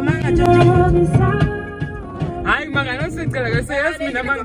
Ay, manga, no sé qué le decías, mi manga.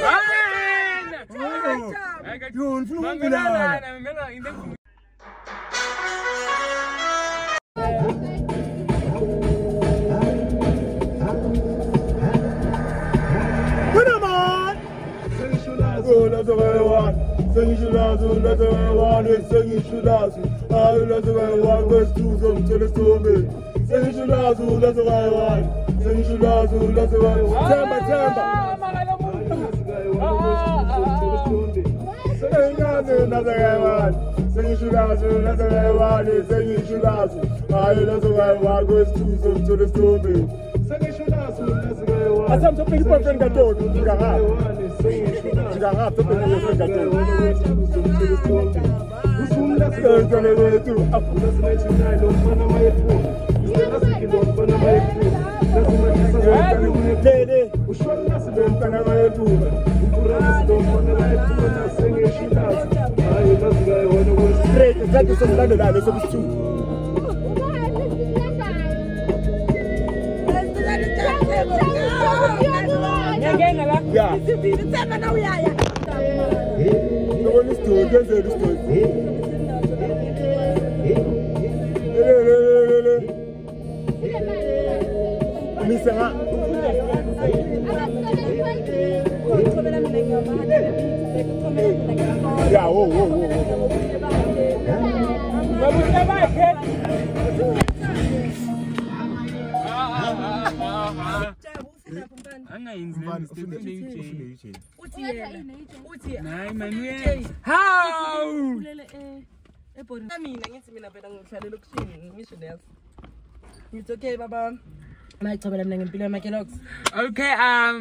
It's okay, Baba. My trouble, I'm going to my Kellogg's. Okay,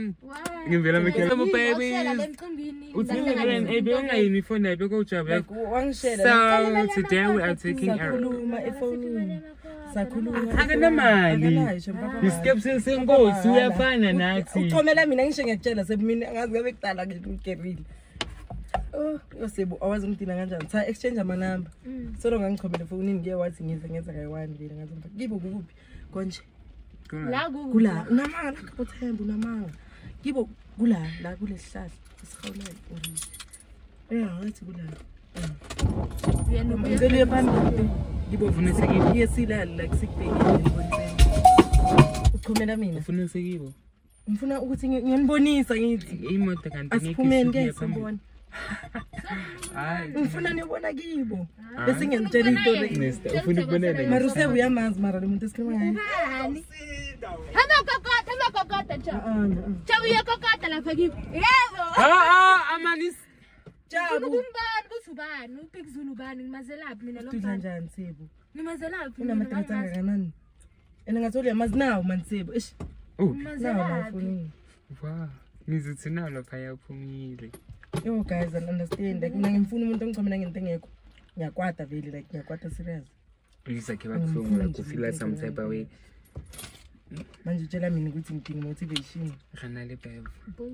ngivela mekhelo baby. Uthini ngene ebonga uniform nayo go job. So today we are taking a akanamali. Iskepse sengosi uyafana nathi. Uthomela mina ngisho ngiyakutshela sebumini angazi ngabe kuqala ngikukerile. Oh, yosebo awazi ngidina kanjani. Cha exchange ama number. So lo ngangichomela phone ngiye wathi ngenza kayi1 vele ngathi ngibo kuphi konje. Kula namanga kapothembu namanga. Kibo kula la kule sihlahla isikhawulele ngathi kula. Ngicela phambili. Kibo funesekile yesilala la kusikubhekile ngibonile. Ukhomela mina. Ufunesekibo. Ngifuna ukuthi ngiyonibonisa ngithi imoto kanti asiphumeni ke sibona. Ngifuna nibona kibo. Bese ngiyamtshela into ufuna ukubonela. Mara usebuyamazi mara lo muntu esikhuluma ngaye. Kokota cha. Cha uyakokota lapha kibo. Yebo. Amanis. Jabu. Umbani kusubani? Upikizulu bani ngimazelaphi mina lo mfana. Njani Sebo? Nimazelaphi? Unamathanga kanani? Engatholi yamazi nawo mansebo. Eish. Nimazelaphi? Wow. Ngizithi nalo phaya uphumile. Yo guys, I understand. Like ngifuna umuntu ongichomela ngento engekho. Ngiyakwata vele like ngiyakwata serious. Isakhe bakusungula kufila some type of way. Manje utshela mina ukuthi ngidinga motivation. Ranale babe.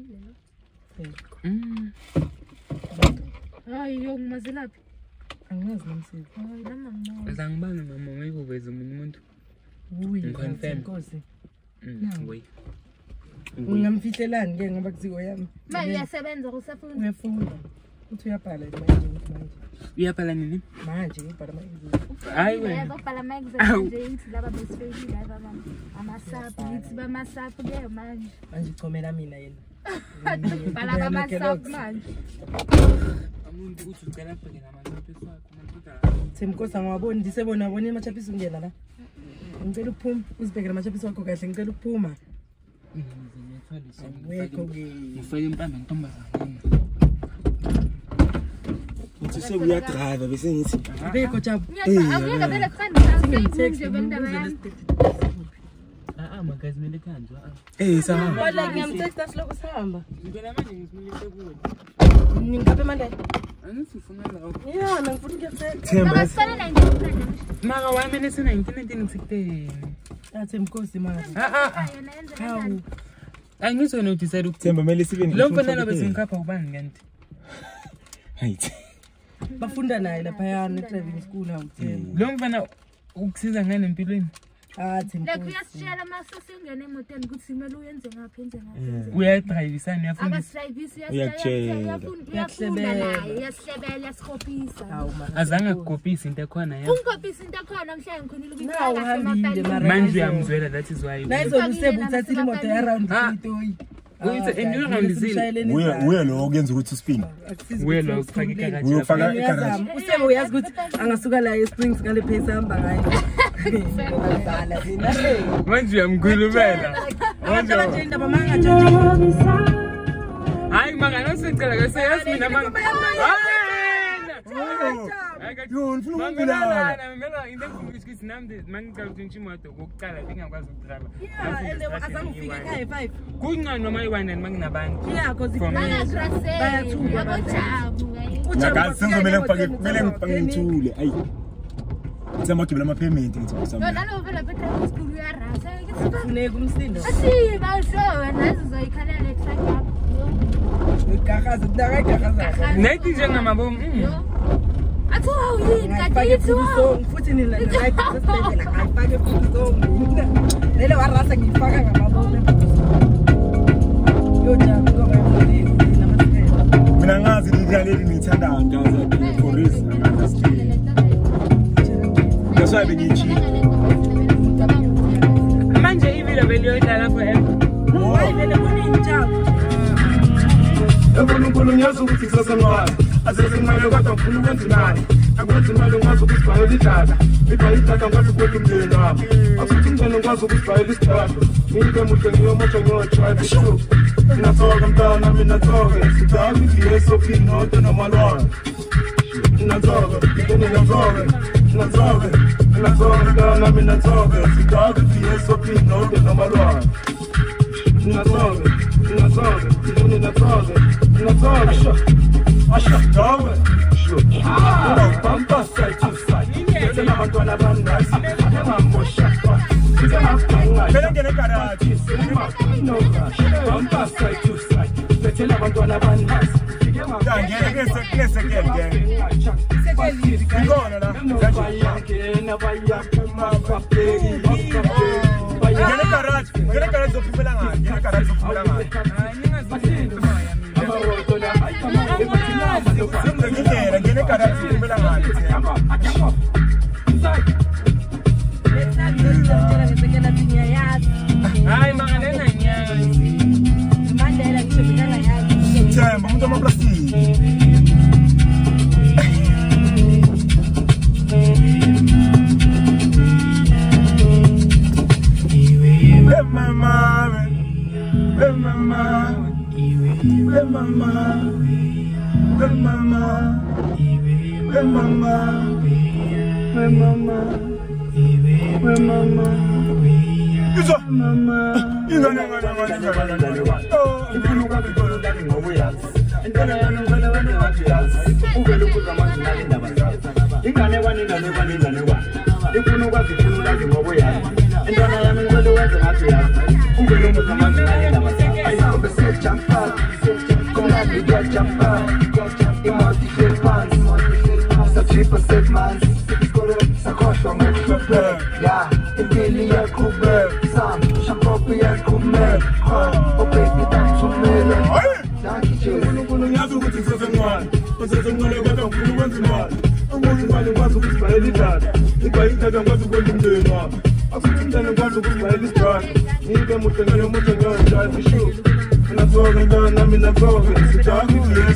Hayi yo ngimazelaphi? Angazi nomsebenzi. Hayi lama ngimo. Zangibana mama ngikuveza umuntu. Ngikhonfirm Nkosi. Wait. Ungamfihlelani ke ngoba kuziko yami. Manje uyasebenza usafunda? Uyafunda. Uthi uyabhala manje. Uyabhala nini? Manje ngibhala manje. Hayi wena. Uyabhala manje nje laba best friend laba amasapu yithi bamasapu ke manje. Manje chomela mina yena. Bhala bamasapu manje. Umuntu uthi ucela abheke namachapisi wakho manje. Semkosa ngwabona ndisebona abone amachapisi ungena la. Ngicela ukuphuma uzibhekele amachapisi wakho kahle ngicela ukuphuma. Ngifake impambe ntomazana. Uthi sekuyadrive bese ngithi beko Jabu. Ngiyaka vele kufanele nje bendaba yami. Magazi mele kanjwa. Sahamba. Wala ngiyamtexta siloko sihamba. Ngibona manje ngisimilise kuwe. Ningabe manje? Angisifuna la. Yeah, ngifuna ukuyathetha. Themba. Asifanele nje. Maka wami nesina 1960. Mkosi mara. Hawu. Angizona udecide Themba mele sibe lo mfana bese ngikapha ubani kanti. Hayithi. Bafunda naye lapha yana driving school hawu Themba. Lo mfana ukusiza ngani empilweni? like uyasitshela mase singene emotweni ukuthi simele uyenze ngaphi enze ngaphi uyadrivisa niyafuna akasivisi uyasitshela uyahlebela sikopisa azange ukopisa into ekhona yena ungikopisa into ekhona mhla ngikhonile ukuyifaka manje uyamzwela that is why nayizolusebu uthathile imoto around itoyi uye lo okuyenza ukuthi uspin uyofaka egarage usebe uyazi ukuthi angasuka la eSprings ngale pace hamba ngayo manje uyamkhulumela manje indaba mangatshontshwa hayi manga nosicela ke seyazi mina manga yo ngifuna ukubulala mina into engikuthi namde mangicala ukuthi imoto kokuqala bengakwazi ukudrive azange ufike ekhaya 5 kuncane noma i1 manginabantu yeah cause bayathula ngakazi sengizomela ngifake ngithule ayi Samagibela ama-payment ngithi no nalo vela petrol school uyarasa kufuneka umsindo asiba ushowe nazo zoyikhalela truck yakho igagaza kudakagaza nethi njengamabomu athu awuyini kadithi futhi nila like sesibhedlela ngayifake futhi zonke lele warasa ngiyifaka ngamabomu yojabu ngoba mina ngazi idlaleli ngithanda ngaza for this that's why bengithi manje ivile beliyodlala forever vele kuninjabu Enkulunkulu ngiyazi ukuthi kusesemali asesemali kodwa ngifuna ukwenza imali akwenza imali ngikwazi ukuzibhayela idatha idatha ngikwazi ukwenza umndeni wami akuthi umndeni ngikwazi ukuzibhayela idatha ngike muhle ngiyomotsha ngiyotrive ishow nginasoka mntana mina soke sidaka i-SOP note nomalwana nginasoka mntana mina soke sidaka i-SOP note nomalwana nginasoka Asha, dawe. Pampa side to side. Tell my God about nice. I'm more shot. Bela ngene garage No, pampa side to side. Tell my God about nice. ngene ngona la ngene garage zophumela ngani ngene garage zophumela ngani ngene garage zophumela ngani hayi mangalena nyazi mandela ngishobekana yazi Themba umuntu amaplastiki I'm